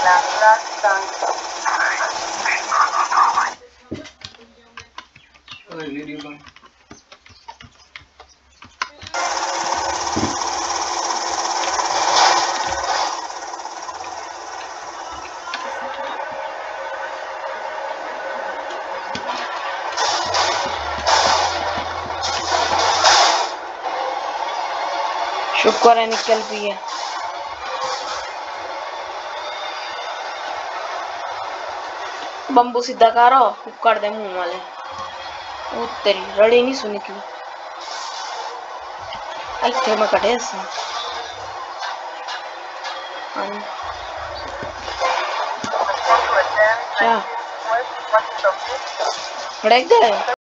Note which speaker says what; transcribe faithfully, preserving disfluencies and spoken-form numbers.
Speaker 1: शुक्र है निकल भी है। बम्बू सीधा करो, कुकर दे मुंह वाले। वो तेरी रड़ी नहीं सुनी क्यों? अच्छे में कटे से क्या? रड़ गए।